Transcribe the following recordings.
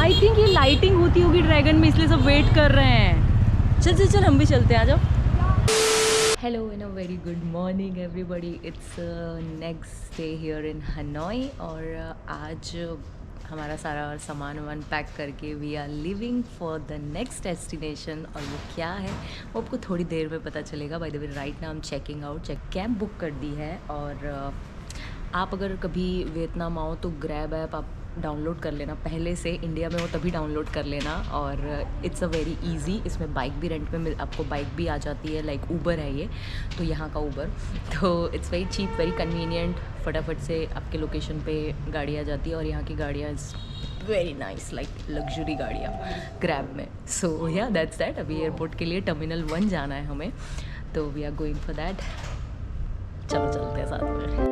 I think ये lighting होती होगी ड्रैगन में, इसलिए सब वेट कर रहे हैं। चल चल चल हम भी चलते हैं, आ जाओ। Hello and a very good morning everybody. It's next day here in Hanoi और आज हमारा सारा सामान वामान पैक करके we are living for the next destination. और वो क्या है वो आपको थोड़ी देर में पता चलेगा। By the way right now हम चेकिंग आउट, कैब बुक कर दी है। और आप अगर कभी वियतनाम आओ तो ग्रैब ऐप आप डाउनलोड कर लेना पहले से, इंडिया में हो तभी डाउनलोड कर लेना। और इट्स अ वेरी इजी, इसमें बाइक भी रेंट में आपको बाइक भी आ जाती है, लाइक ऊबर है ये तो यहाँ का ऊबर। तो it's very cheap, very convenient, फटाफट से आपके लोकेशन पे गाड़ी आ जाती है। और यहाँ की गाड़ियाँ is very nice, like luxury गाड़ियाँ ग्रैब में। सो या दैट्स दैट। अभी एयरपोर्ट के लिए टर्मिनल 1 जाना है हमें, तो we are going for that. चलो चलते हैं साथ में।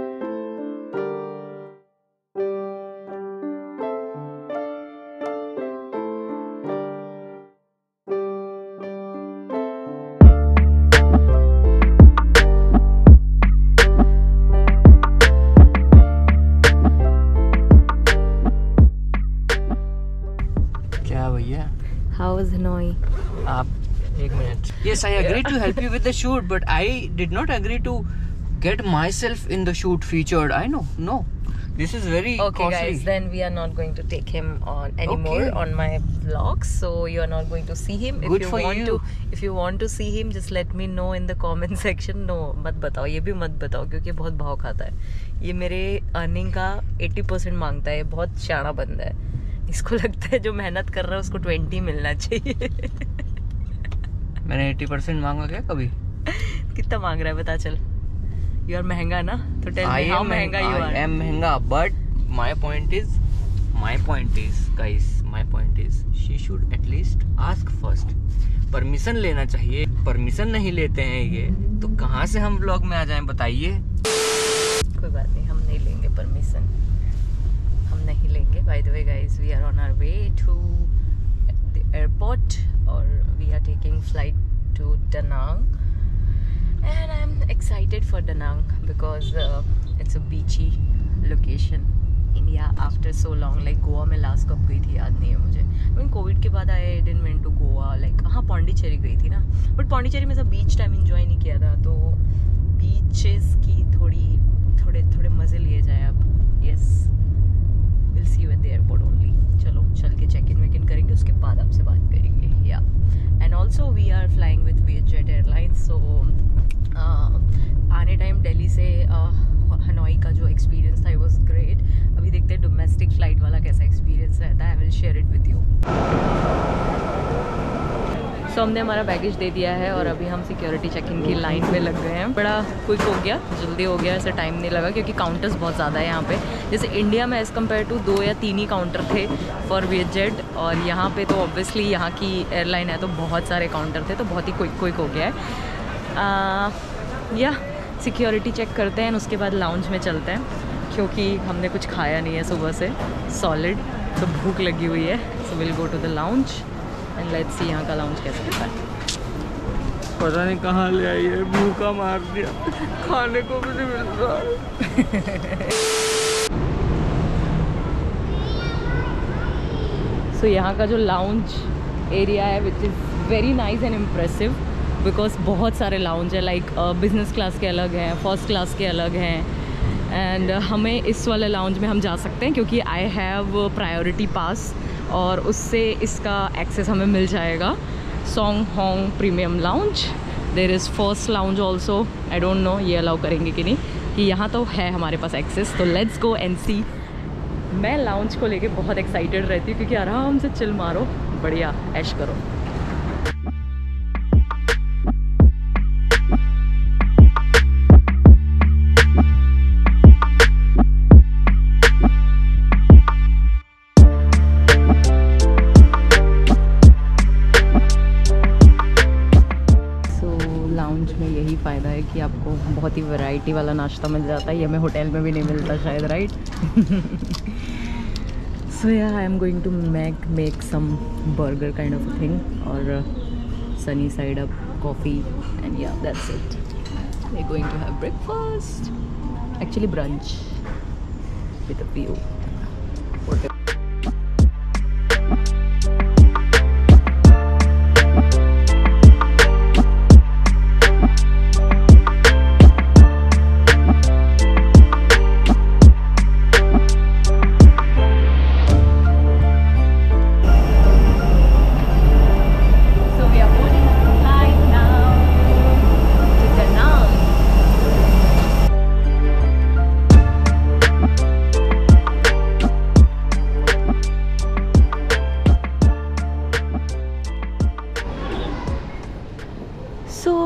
How was Hanoi? एक मिनट. Yes, I agreed to help you with the shoot, but I did not agree to get myself in the shoot featured. I know, no. This is very okay, costly. guys. Then we are not going to take him on anymore on my vlogs. So you are not going to see him. Good for you. If you want to see him, just let me know in the comment section. No, मत बताओ, ये भी मत बताओ क्योंकि बहुत भाव खाता है। ये मेरे अर्निंग का 80% मांगता है। बहुत शाना बंदा है। इसको लगता है जो मेहनत कर रहा है उसको 20 मिलना चाहिए। मैंने 80% मांगा क्या कभी? कितना मांग रहा है बता चल। यू आर महंगा ना, तो टेल मी हाउ महंगा यू आर। I am महंगा, but my point is guys, my point is she should at least ask first. Permission लेना चाहिए, परमिशन नहीं लेते हैं ये तो कहाँ से हम व्लॉग में आ जाएं बताइए। कोई बात नहीं, हम नहीं लेंगे परमिशन, हम नहीं लेंगे। By the way guys, we are on our way to the airport or we are taking flight to Da Nang and I'm excited for Da Nang because it's a beachy location. India after so long, like Goa में last कब गई थी याद नहीं है मुझे। I mean Covid के बाद I didn't went to Goa, like हाँ पौंडीचेरी गई थी ना, बट पौंडीचेरी में सब बीच टाइम एंजॉय नहीं किया था, तो बीचेस की थोड़े मज़े लिए जाए अब। Yes, will see you at the airport only. चलो चल के चेक इन करेंगे, उसके बाद आपसे बात करेंगे। Yeah and also we are flying with VietJet airlines. So आने टाइम दिल्ली से हनोई का जो एक्सपीरियंस था, इट वाज ग्रेट। अभी देखते हैं डोमेस्टिक फ्लाइट वाला कैसा एक्सपीरियंस रहता है। I will share it with you. So हमने हमारा बैगेज दे दिया है और अभी हम सिक्योरिटी चेक इन की लाइन में लग गए हैं। बड़ा क्विक हो गया, जल्दी हो गया, ऐसा टाइम नहीं लगा क्योंकि काउंटर्स बहुत ज़्यादा है यहाँ पे। जैसे इंडिया में एज़ कम्पेयर टू 2 या 3 ही काउंटर थे फॉर वियतजेट, और यहाँ पे तो ऑब्वियसली यहाँ की एयरलाइन है तो बहुत सारे काउंटर थे, तो बहुत ही क्विक हो गया है। या सिक्योरिटी चेक करते हैं, उसके बाद लाउंज में चलते हैं क्योंकि हमने कुछ खाया नहीं है सुबह से सॉलिड, तो भूख लगी हुई है। So will go to the lounge and let's see यहाँ का लाउंज कैसा होता है। पता नहीं कहाँ ले आई है, भूखा मार दिया, खाने को भी नहीं मिल रहा। सो यहाँ का जो लाउंज एरिया है which is very nice and impressive because बहुत सारे लाउंज है, लाइक बिजनेस क्लास के अलग हैं, फर्स्ट क्लास के अलग हैं। एंड हमें इस वाले लाउंज में हम जा सकते हैं क्योंकि आई हैव प्रायोरिटी पास और उससे इसका एक्सेस हमें मिल जाएगा। Song Hong premium lounge, there is first lounge also. I don't know ये अलाउ करेंगे कि नहीं, कि यहाँ तो है हमारे पास एक्सेस। तो लेट्स गो एंड सी। मैं लाउंज को लेके बहुत एक्साइटेड रहती हूँ क्योंकि आराम से चिल मारो, बढ़िया ऐश करो। लाउंज में यही फ़ायदा है कि आपको बहुत ही वैरायटी वाला नाश्ता मिल जाता है, ये हमें होटल में भी नहीं मिलता शायद, right? So yeah I am going to make some burger kind of a thing और sunny side up coffee and yeah that's it. We are going to have breakfast, actually brunch with a view.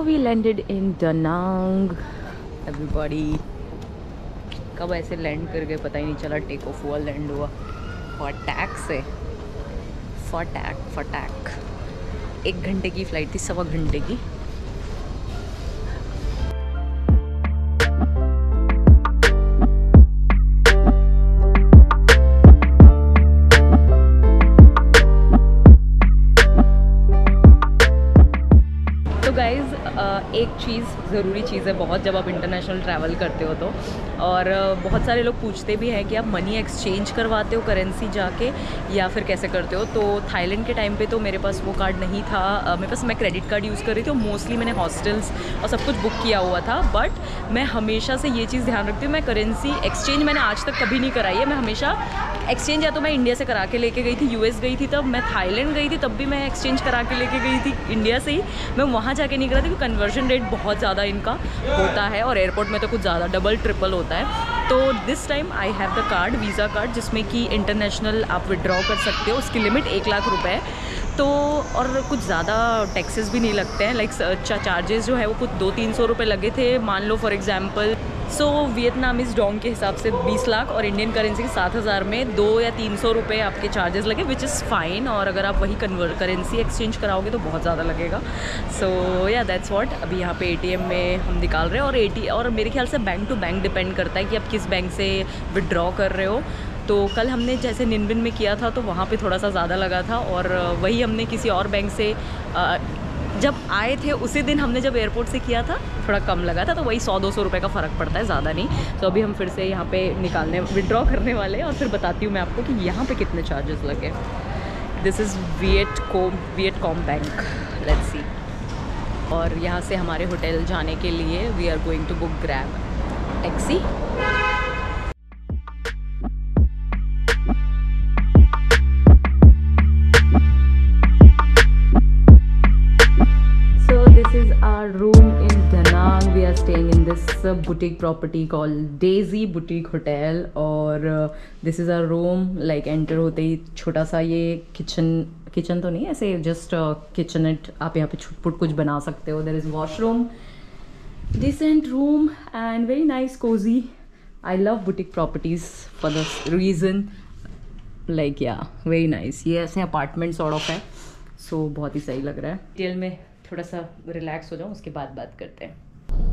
we landed in Da Nang. Everybody, कब ऐसे land कर गए पता ही नहीं चला, take off हुआ, land हुआ फटाक से, फटाक 1 घंटे की फ़्लाइट थी, 1.25 घंटे की। तो गाइज़ एक चीज़ ज़रूरी चीज़ है बहुत, जब आप इंटरनेशनल ट्रैवल करते हो तो, और बहुत सारे लोग पूछते भी हैं कि आप मनी एक्सचेंज करवाते हो करेंसी जाके या फिर कैसे करते हो। तो थाईलैंड के टाइम पे तो मेरे पास वो कार्ड नहीं था, मेरे पास मैं क्रेडिट कार्ड यूज़ कर रही थी और मोस्टली मैंने हॉस्टल्स और सब कुछ बुक किया हुआ था। बट मैं हमेशा से ये चीज़ ध्यान रखती हूँ, मैं करेंसी एक्सचेंज मैंने आज तक कभी नहीं कराई है। मैं हमेशा एक्सचेंज या तो मैं इंडिया से करा के लेके गई थी, यूएस गई थी तब, मैं थाईलैंड गई थी तब भी मैं एक्सचेंज करा के लेके गई थी इंडिया से ही, मैं वहाँ जाके नहीं करा थी क्योंकि कन्वर्जन रेट बहुत ज़्यादा इनका होता है और एयरपोर्ट में तो कुछ ज़्यादा डबल ट्रिपल होता है। तो this time I have the card, visa card, जिसमें कि इंटरनेशनल आप विड्रॉ कर सकते हो, उसकी लिमिट 1 लाख रुपए है। तो और कुछ ज़्यादा टैक्सेस भी नहीं लगते हैं, लाइक चार्जेस जो है वो कुछ 200-300 रुपये लगे थे मान लो for example. So Vietnamese dong के हिसाब से 20 लाख और इंडियन करेंसी के 7,000 में 200 या 300 रुपये आपके चार्जेस लगे, विच इज़ फाइन। और अगर आप वही करेंसी एक्सचेंज कराओगे तो बहुत ज़्यादा लगेगा। सो या दैट्स व्हाट। अभी यहाँ पे ATM में हम निकाल रहे हैं और मेरे ख्याल से बैंक टू बैंक डिपेंड करता है कि आप किस बैंक से विड्रॉ कर रहे हो। तो कल हमने जैसे निनबिन में किया था तो वहाँ पे थोड़ा सा ज़्यादा लगा था, और वही हमने किसी और बैंक से जब आए थे उसी दिन हमने जब एयरपोर्ट से किया था थोड़ा कम लगा था, तो वही 100-200 रुपये का फ़र्क पड़ता है, ज़्यादा नहीं। तो अभी हम फिर से यहाँ पे विड्रॉ करने वाले हैं और फिर बताती हूँ मैं आपको कि यहाँ पे कितने चार्जेस लगे। This is Vietcom bank, let's see. और यहाँ से हमारे होटल जाने के लिए we are going to book Grab taxi. Room in Da Nang. We are staying in this boutique property called Daisy Boutique Hotel, और this is our room. Like enter होते ही छोटा सा ये किचन तो नहीं, ऐसे जस्ट किचनट, आप यहाँ पे छुटपुट कुछ बना सकते हो। There is washroom, decent room and very nice cozy. I love boutique properties for this reason. Like yeah, very nice. ये ऐसे अपार्टमेंट सॉर्ट ऑफ है, सो बहुत ही सही लग रहा है। डिटेल में थोड़ा सा रिलैक्स हो जाऊँ, उसके बाद बात करते हैं।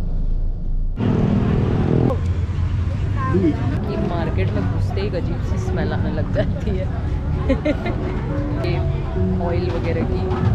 ये मार्केट में घुसते ही अजीब सी स्मेल आने लग जाती है ये ऑयल वगैरह की।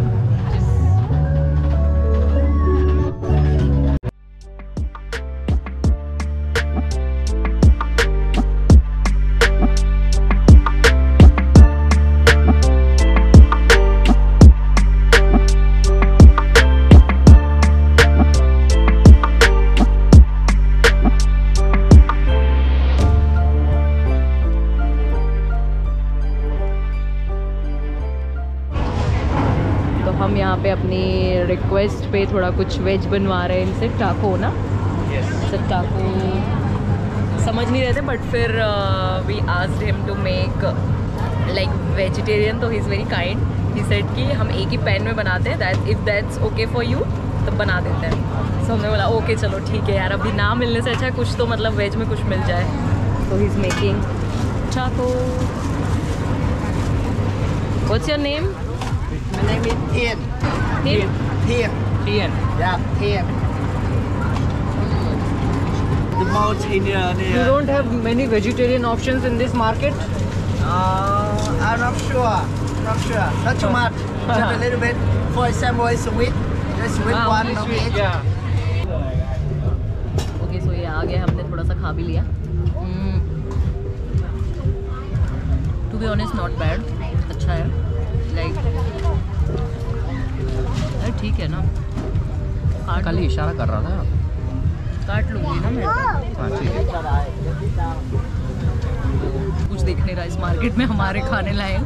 हम यहाँ पे अपनी रिक्वेस्ट पे थोड़ा कुछ वेज बनवा रहे हैं इनसे, टाको ना, सर टाको समझ नहीं रहे थे, बट फिर we asked him to make like vegetarian, तो he is very kind. He said कि हम एक ही पैन में बनाते हैं, that if that's okay for you तब बना देते हैं। सो हमने बोला ओके चलो ठीक है यार, अभी ना मिलने से अच्छा है कुछ तो मतलब वेज में कुछ मिल जाए। तो he is making taco. What's your name? My name is Tien. Tien. Yeah, Tien. The most in the. You don't have many vegetarian options in this market? I'm not sure. Not too much. Just a little bit. For example, sweet. Just sweet one, no veg. Yeah. Okay, so ये आ गया, हमने थोड़ा सा खा भी लिया। To be honest not bad, अच्छा है। लाइक ठीक है ना, कल ही इशारा कर रहा था, काट लूँगी ना मैं। कुछ देख नहीं रहा इस मार्केट में हमारे खाने लायक।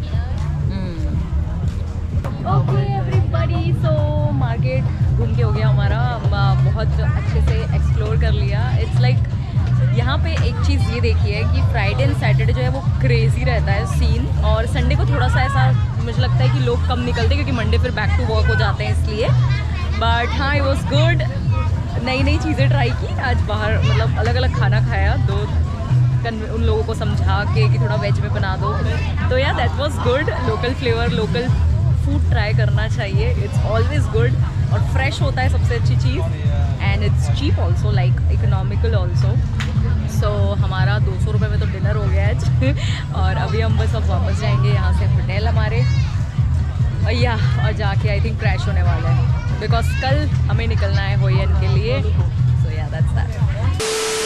ओके एवरीबॉडी, सो मार्केट घूम के हो गया हमारा, बहुत अच्छे से एक्सप्लोर कर लिया। इट्स लाइक यहाँ पे एक चीज़ ये देखी है कि फ्राइडे एंड सैटरडे जो है वो क्रेजी रहता है सीन, और संडे को थोड़ा सा ऐसा मुझे लगता है कि लोग कम निकलते हैं क्योंकि मंडे फिर बैक टू वर्क हो जाते हैं इसलिए। बट हाँ इट वॉज गुड। नई नई चीज़ें ट्राई की आज बाहर, मतलब अलग अलग खाना खाया, उन लोगों को समझा के कि थोड़ा वेज में बना दो, तो yeah that was good. Local flavour, local food try करना चाहिए, इट्स ऑलवेज गुड। और फ्रेश होता है सबसे अच्छी चीज़, and it's cheap also, like economical also. So हमारा 200 रुपये में तो डिनर हो गया आज और अभी हम बस अब वापस जाएंगे यहाँ से होटल हमारे, और जाके आई थिंक क्रैश होने वाला है, बिकॉज कल हमें निकलना है होयन के लिए। सो या दैट्स दैट।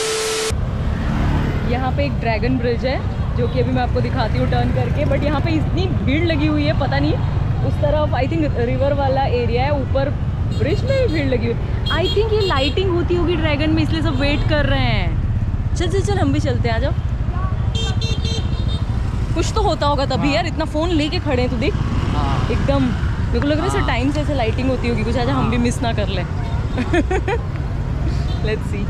यहाँ पे एक ड्रैगन ब्रिज है जो कि अभी मैं आपको दिखाती हूँ टर्न करके, बट यहाँ पे इतनी भीड़ लगी हुई है, पता नहीं उस तरफ आई थिंक रिवर वाला एरिया है, ऊपर ब्रिज में भी भीड़ लगी हुई है। आई थिंक ये लाइटिंग होती होगी ड्रैगन में, इसलिए सब वेट कर रहे हैं। चल हम भी चलते हैं, आ जाओ। कुछ तो होता होगा तभी यार, इतना फ़ोन लेके खड़े हैं तो देख एकदम। मेरे को लग रहा है ऐसे टाइम से ऐसे लाइटिंग होती होगी कुछ, आजा हम भी मिस ना कर लें। Let's see.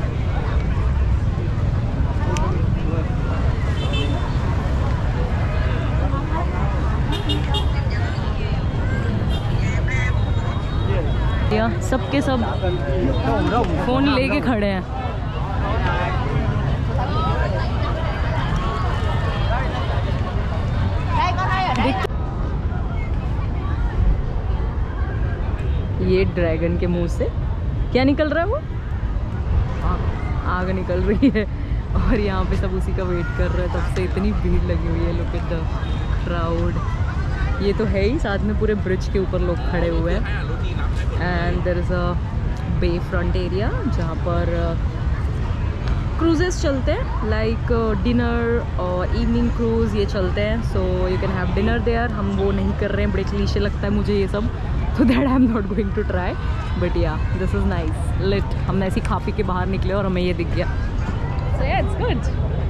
सबके सब फोन लेके खड़े हैं। ये ड्रैगन के मुंह से क्या निकल रहा है, वो आग निकल रही है, और यहाँ पे सब उसी का वेट कर रहे हैं। तब से इतनी भीड़ लगी हुई है, लुक एट द क्राउड। ये तो है ही, साथ में पूरे ब्रिज के ऊपर लोग खड़े हुए हैं। And there is a bay front area जहाँ पर क्रूजेस चलते हैं, लाइक डिनर और इवनिंग क्रूज़ ये चलते हैं। So you can have dinner there. हम वो नहीं कर रहे हैं, बड़े क्लीशे लगता है मुझे ये सब, तो that I am not going to try. But yeah this is nice lit. हम ऐसे खा पी के बाहर निकले और हमें ये दिख गया। सो या इट्स गुड।